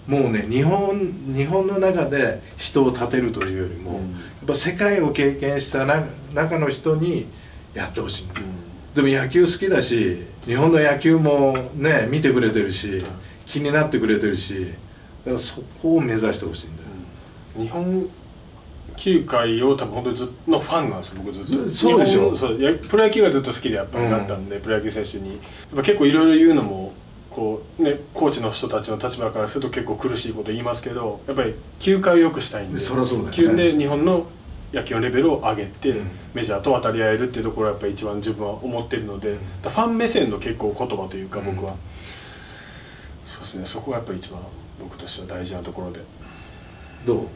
もうね、日本の中で人を立てるというよりも、やっぱ世界を経験した中の人にやってほしい、でも野球好きだし、日本の野球もね見てくれてるし、気になってくれてるし、だからそこを目指してほしいんだよ。 日本球界を多分本当にずっとのファンなんですよ、僕ずっと。 そうでしょ。 プロ野球がずっと好きでやっぱりなったんで、プロ野球選手にやっぱ結構いろいろ言うのもこうね、コーチの人たちの立場からすると結構苦しいこと言いますけど、やっぱり球界を良くしたいんで、 そりゃそうだよね。 で日本の野球のレベルを上げて、メジャーと渡り合えるっていうところはやっぱり一番自分は思ってるので、ファン目線の結構言葉というか、僕は、そうですね、そこがやっぱり一番僕としては大事なところで。 どう？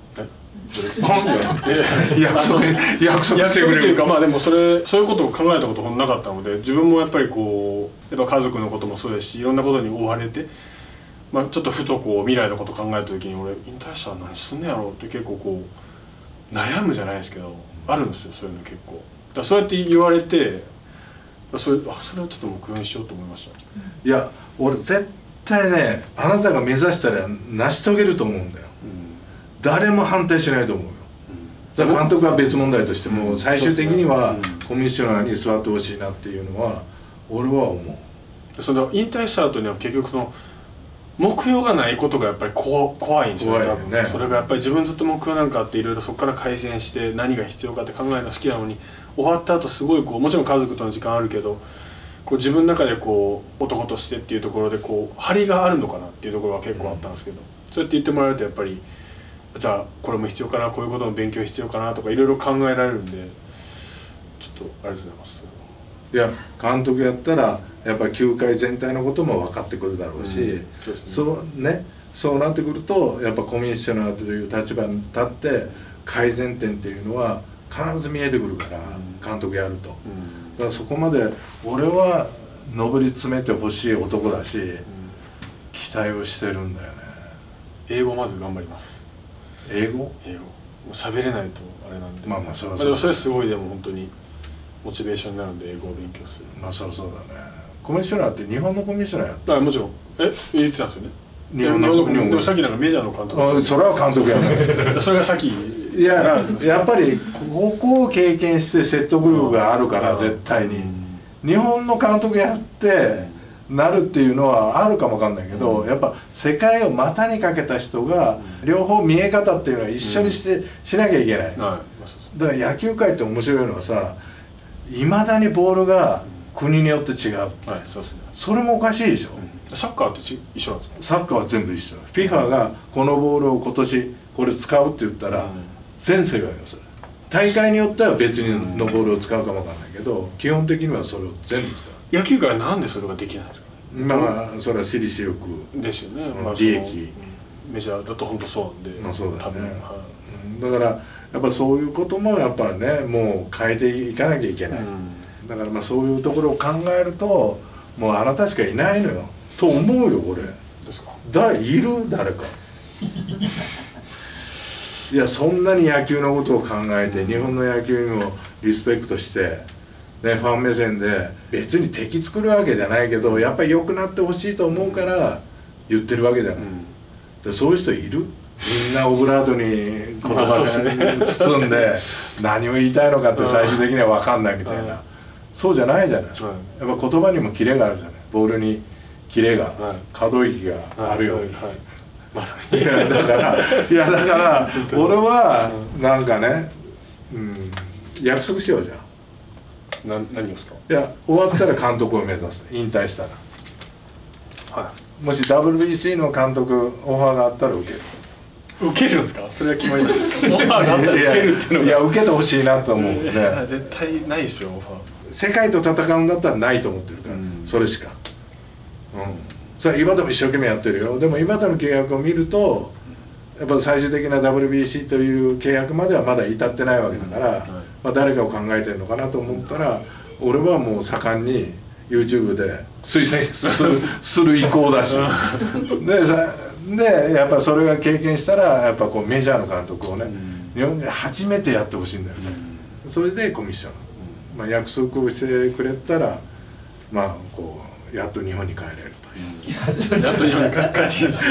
約束してくれるというか、まあでもそういうことを考えたことなかったので、自分もやっぱりこうやっぱ家族のこともそうですし、いろんなことに追われて、まあ、ちょっとふとこう未来のことを考えた時に、俺引退したら何すんねやろうって結構こう悩むじゃないですけど、あるんですよ、そういうの結構。だからそうやって言われて、それをちょっと目標にしようと思いました。 いや、俺絶対ね、あなたが目指したら成し遂げると思うんだよ。誰も反対しないと思うよ。だから監督は別問題としても、最終的にはコミッショナーに座ってほしいなっていうのは俺は思う。 その引退した後には結局その目標がないことがやっぱり怖いんですよね、多分。それがやっぱり自分ずっと目標なんかあって、いろいろそこから改善して何が必要かって考えるの好きなのに、終わった後すごいこう、もちろん家族との時間あるけど、こう自分の中でこう男としてっていうところでこう張りがあるのかなっていうところは結構あったんですけど、そうやって言ってもらえるとやっぱり、じゃあこれも必要かな、こういうことの勉強必要かなとかいろいろ考えられるんで、ちょっとありがとうございます。 いや、監督やったらやっぱり球界全体のことも分かってくるだろうし、そうなってくるとやっぱコミッショナーという立場に立って改善点っていうのは必ず見えてくるから、監督やると。だからそこまで俺は上り詰めてほしい男だし、期待をしてるんだよね。 英語まず頑張ります。 英語？ もう喋れないとあれなんで。 まあそりゃそうだ。 でもそれすごい、でも本当にモチベーションになるんで、英語を勉強する。 まあそりゃそうだね。コミッショナーって日本のコミッショナーやった？ もちろん。言ってたんですよね。 日本のでもさっきなんかメジャーの監督。 それは監督やね。 それがさっき。 いや、やっぱりここを経験して説得力があるから、絶対に日本の監督やってなるっていうのはあるかもわかんないけど、やっぱ世界を股にかけた人が両方見え方っていうのは一緒にしなきゃいけない。だから野球界って面白いのはさ、いまだにボールが国によって違う。それもおかしいでしょ。 サッカーって一緒なんですか？ サッカーは全部一緒。FIFA がこのボールを今年これ使うって言ったら全世界よ、それ。大会によっては別のボールを使うかもわかんないけど、基本的にはそれを全部使う。 野球界はなんでそれができないんですか？ まあそれは私利私欲ですよね。 利益。 メジャーだと本当そうなんで。 まあそうだね。だからやっぱそういうこともやっぱね、もう変えていかなきゃいけない。だからまあそういうところを考えると、もうあなたしかいないのよと思うよ、俺。 ですか？ いる？誰か。いや、そんなに野球のことを考えて、日本の野球にもリスペクトして、ね、ファン目線で別に敵作るわけじゃないけど、やっぱり良くなってほしいと思うから言ってるわけじゃない。でそういう人いる？みんなオブラートに言葉で包んで何を言いたいのかって最終的には分かんないみたいな。そうじゃないじゃない。やっぱ言葉にもキレがあるじゃない。ボールにキレが、可動域があるように。いやだから俺はなんかね、約束しようじゃん。 何をですか？ いや、終わったら監督を目指す。引退したら。もし WBC の監督オファーがあったら受ける。 受けるんですか？それは決まりなんですか？オファーがあったら受けるっていうのが。 いや、受けてほしいなと思うね。 絶対ないですよ、オファー。 世界と戦うんだったらないと思ってるから、それしか。さあ今でも一生懸命やってるよ。でも今での契約を見ると、やっぱ最終的な WBC という契約まではまだ至ってないわけだから、まあ誰かを考えてるのかなと思ったら、俺はもう盛んに YouTube で推薦する意向だしでやっぱそれが経験したら、やっぱこうメジャーの監督をね、日本で初めてやってほしいんだよね。それでコミッション、まあ、約束をしてくれたら、まあこうやっと日本に帰れるという、 やっと日本に帰ってきた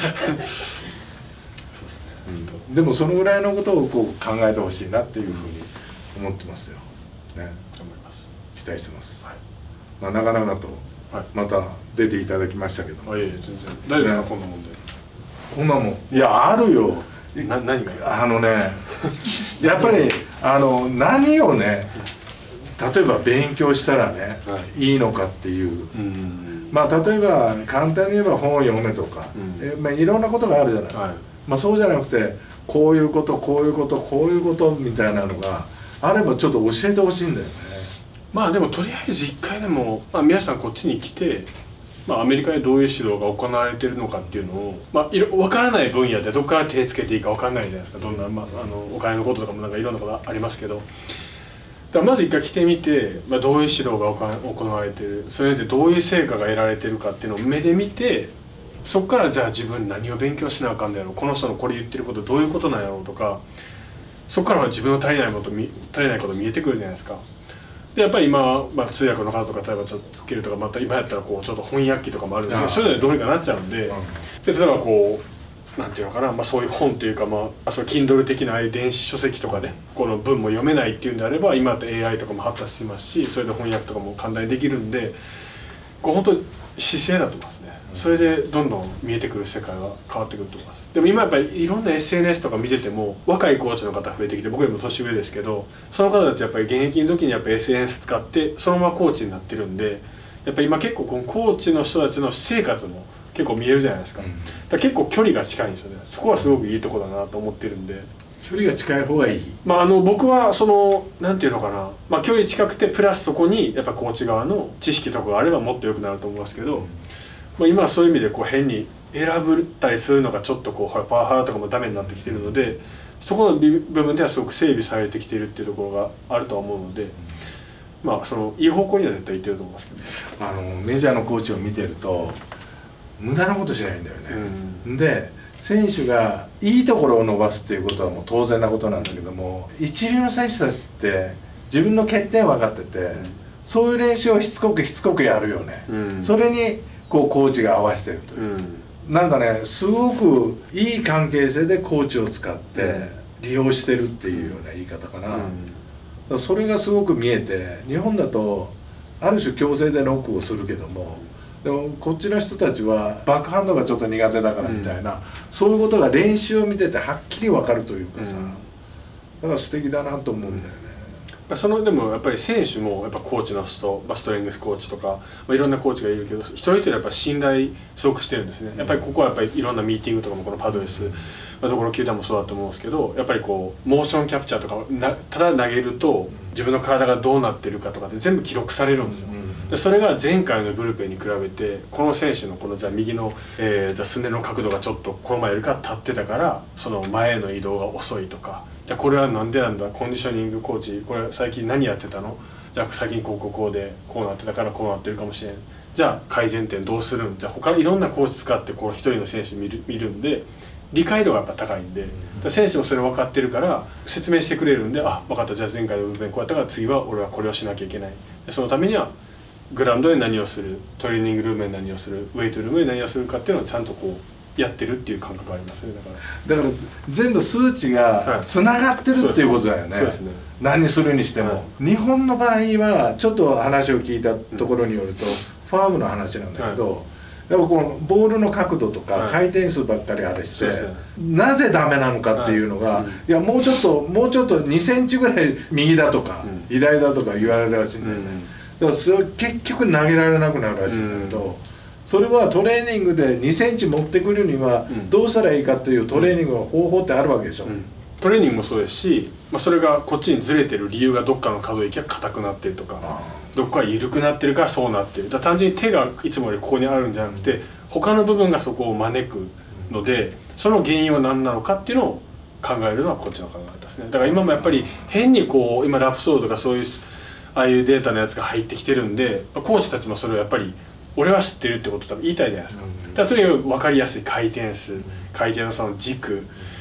でもそのぐらいのことをこう考えてほしいなっていうふうに思ってますよ、ね、 頑張ります。 期待してます、 はい。 まあ、なかなかとまた出ていただきましたけども、 いえいえ全然大丈夫ですか、こんなもんで。 こんなもんいやあるよ。 何がやっぱり何をね例えば勉強したらね、いいのかっていう、まあ例えば簡単に言えば本を読めとか、まあ、いろんなことがあるじゃない、まあ、そうじゃなくてこういうことこういうことこういうことみたいなのがあればちょっと教えてほしいんだよね。 まあでもとりあえず一回でも、まあ、皆さんこっちに来て、まあ、アメリカでどういう指導が行われているのかっていうのを、まあ、分からない分野でどこから手つけていいか分からないじゃないですか。どんな、まあ、お金のこととかもなんかいろんなことありますけど、だからまず一回来てみて、まあ、どういう指導が行われている、それでどういう成果が得られているかっていうのを目で見て、そこからじゃあ自分何を勉強しなあかんのやろう、この人のこれ言ってることどういうことなんやろうとか、そこからは自分の足りないこと見えてくるじゃないですか。でやっぱり今、まあ、通訳の方とか例えばちょっとつけるとか、また今やったらこうちょっと翻訳機とかもあるので、そういうのでどうにかなっちゃうんで、で例えばこうなんていうのかな、まあ、そういう本というか、まあ、そういう Kindle 的な電子書籍とかでこの文も読めないっていうんであれば、今だと AI とかも発達しますし、それで翻訳とかも簡単にできるんで、こう本当に姿勢だと思いますね。それでどんどん見えてくる世界が変わってくると思います。でも今やっぱりいろんな SNS とか見てても若いコーチの方増えてきて、僕よりも年上ですけど、その方たちやっぱり現役の時にやっぱ SNS 使ってそのままコーチになってるんで、やっぱり今結構このコーチの人たちの私生活も結構見えるじゃないですか。だから結構距離が近いんですよね。そこはすごくいいところだなと思ってるんで。 距離が近い方がいい。 まあ僕はそのなんていうのかな、まあ距離近くてプラスそこにやっぱコーチ側の知識とかがあればもっと良くなると思いますけど、まあ今はそういう意味でこう変に選ぶったりするのがちょっとこうほらパワハラとかもダメになってきてるので、そこの部分ではすごく整備されてきているっていうところがあるとは思うので、まあそのいい方向には絶対いってると思いますけど、 メジャーのコーチを見てると無駄なことしないんだよね。で選手がいいところを伸ばすっていうことはもう当然なことなんだけども、一流の選手たちって自分の欠点分かってて、そういう練習をしつこくやるよね。それにこうコーチが合わせてるという、なんかねすごくいい関係性でコーチを使って利用してるっていうような言い方かな。それがすごく見えて、日本だとある種強制でノックをするけども、でもこっちの人たちはバックハンドがちょっと苦手だからみたいな、そういうことが練習を見ててはっきり分かるというかさ、だから素敵だなと思うんだよね。 でもやっぱり選手もやっぱコーチの人、ストレングスコーチとか、いろんなコーチがいるけど、一人一人やっぱ信頼すごくしてるんですね。やっぱりここはやっぱりいろんなミーティングとかもこのパドレス、どこの球団もそうだと思うんですけど、やっぱりこうモーションキャプチャーとかただ投げると自分の体がどうなってるかとかって全部記録されるんですよ。でそれが前回のブルペンに比べて、この選手のこのじゃあ右の、じゃあすねの角度がちょっとこの前よりか立ってたからその前への移動が遅いとか、じゃあこれはなんでなんだ、コンディショニングコーチこれ最近何やってたの、じゃあ最近こうでこうなってたからこうなってるかもしれん、じゃあ改善点どうするん、じゃあ他のいろんなコーチ使ってこの一人の選手見るんで、理解度がやっぱ高いんで、選手もそれ分かってるから説明してくれるんで、あ分かった、じゃあ前回の部分こうやったから次は俺はこれをしなきゃいけない、でそのためにはグラウンドで何をする、トレーニングルームで何をする、ウェイトルームで何をするかっていうのをちゃんとこうやってるっていう感覚がありますね。 だから全部数値がつながってるっていうことだよね。 そうですね。 何するにしても、日本の場合はちょっと話を聞いたところによると、ファームの話なんだけど、でもこのボールの角度とか回転数ばっかりあれして、なぜダメなのかっていうのが、いやもうちょっと2センチぐらい右だとか左だとか言われるらしいんだよね。だからそれ結局投げられなくなるらしいんだけど、それはトレーニングで2センチ持ってくるにはどうしたらいいかっていうトレーニングの方法ってあるわけでしょ。 トレーニングもそうですし、それがこっちにずれてる理由がどっかの可動域が硬くなってるとか、どっかが緩くなってるからそうなってる、だから単純に手がいつもよりここにあるんじゃなくて他の部分がそこを招くので、その原因は何なのかっていうのを考えるのはこっちの考え方ですね。だから今もやっぱり変にこう今ラプソードとかそういうああいうデータのやつが入ってきてるんで、コーチたちもそれをやっぱり俺は知ってるってことを多分言いたいじゃないですか。だからとにかく分かりやすい回転数、回転のその軸、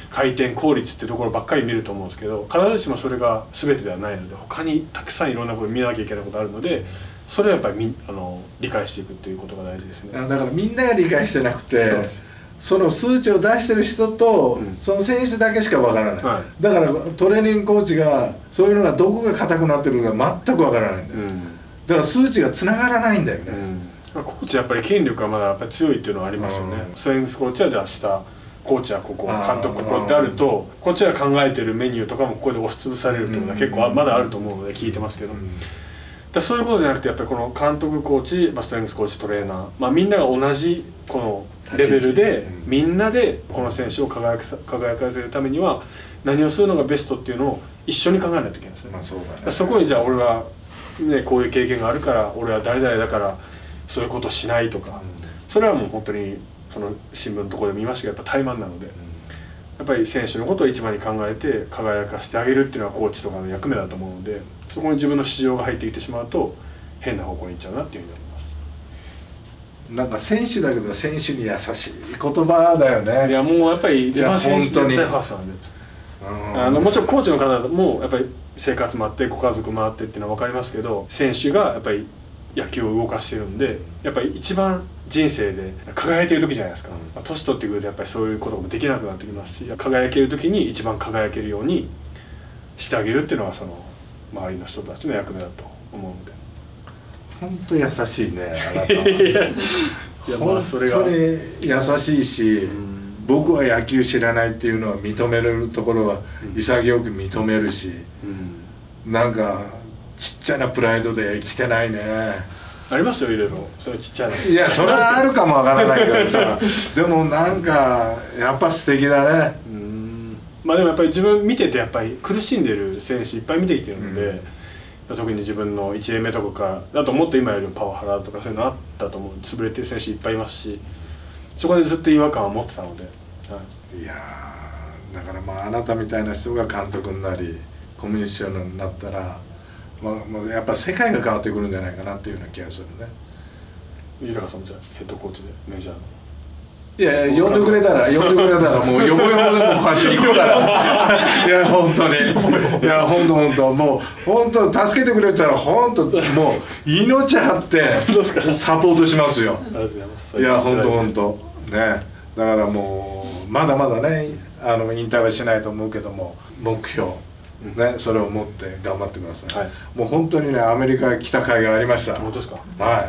回転効率ってところばっかり見ると思うんですけど、必ずしもそれが全てではないので、他にたくさんいろんなこと見なきゃいけないことあるので、それはやっぱり理解していくっていうことが大事ですね。 だからみんなが理解してなくて、その数値を出してる人と、その選手だけしかわからない、はい、だからトレーニングコーチがそういうのがどこが硬くなってるのか全くわからないんだよ、だから数値がつながらないんだよね、 コーチやっぱり権力がまだやっぱり強いっていうのはありますよね。ストレングスコーチはじゃあ下、コーチはここ、監督ここってあると、こっちが考えてるメニューとかもここで押しつぶされるっていうのは結構まだあると思うので聞いてますけど、だそういうことじゃなくて、やっぱりこの監督コーチ、ストレングスコーチ、トレーナー、みんなが同じこのレベルで、みんなでこの選手を輝かせるためには何をするのがベストっていうのを一緒に考えないといけないですね。そこにじゃあ俺は、ね、こういう経験があるから俺は誰々だからそういうことしないとか、それはもう本当にその新聞のところで見ましたけど、やっぱ怠慢なので、やっぱり選手のことを一番に考えて輝かしてあげるっていうのはコーチとかの役目だと思うので、そこに自分の市場が入ってきてしまうと変な方向に行っちゃうなっていうふうに思います。 なんか選手だけど選手に優しい言葉だよね。 いやもうやっぱり一番選手絶対ファーストなんで、もちろんコーチの方もやっぱり生活もあってご家族もあってっていうのは分かりますけど、選手がやっぱり野球を動かしてるんで、やっぱり一番人生で輝いてる時じゃないですか。年取ってくるとやっぱりそういうこともできなくなってきますし、輝ける時に一番輝けるようにしてあげるっていうのはその周りの人たちの役目だと思うので。 本当優しいね、あなた。 いやまあそれが本当に優しいし、僕は野球知らないっていうのは認めるところは潔く認めるし、なんかちっちゃなプライドで生きてないね。 ありますよ、いろいろ。それちっちゃい。 いや、それはあるかもわからないけどさ、でもなんかやっぱ素敵だね。 まあでもやっぱり自分見ててやっぱり苦しんでる選手いっぱい見てきてるので、特に自分の1年目とかだともっと今よりもパワハラとかそういうのあったと思う。潰れてる選手いっぱいいますし、そこでずっと違和感を持ってたので、 いやだからまああなたみたいな人が監督になりコミュニケーションになったら、もうやっぱ世界が変わってくるんじゃないかなっていうような気がするね。 豊さんもじゃあヘッドコーチでメジャーの。 いや呼んでくれたらもうよぼよぼでもこうやって行くからいや本当にいや本当もう本当助けてくれたら本当もう命張ってサポートしますよ。いや本当ね。だからもうまだまだね引退はしないと思うけども、目標ね、それを持って頑張ってください、はい、もう本当にねアメリカ来た甲斐がありました。 本当ですか。 はい、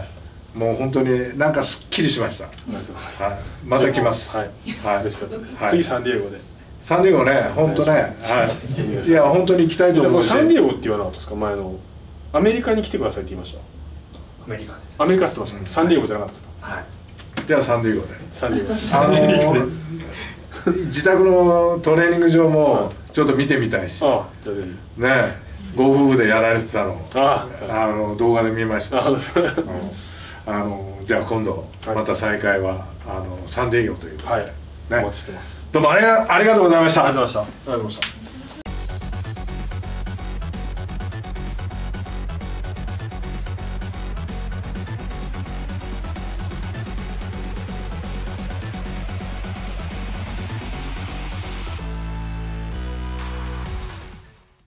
もう本当になんかすっきりしました。はい、また来ます。 はい、嬉しかったです。次サンディエゴで。 サンディエゴね、本当ね、はい、いや本当に行きたいと思うし。 サンディエゴって言わなかったですか、前のアメリカに来てくださいって言いました。 アメリカです。 アメリカって言ってました。サンディエゴじゃなかったですか。 はい。 じゃあサンディエゴで。 サンディエゴ。 自宅のトレーニング場もちょっと見てみたいし。ね、ご夫婦でやられてたの、動画で見ました。じゃあ今度また再会はサンディエゴということで、 お待ちしてます。 どうもありがとうございました。 ありがとうございました。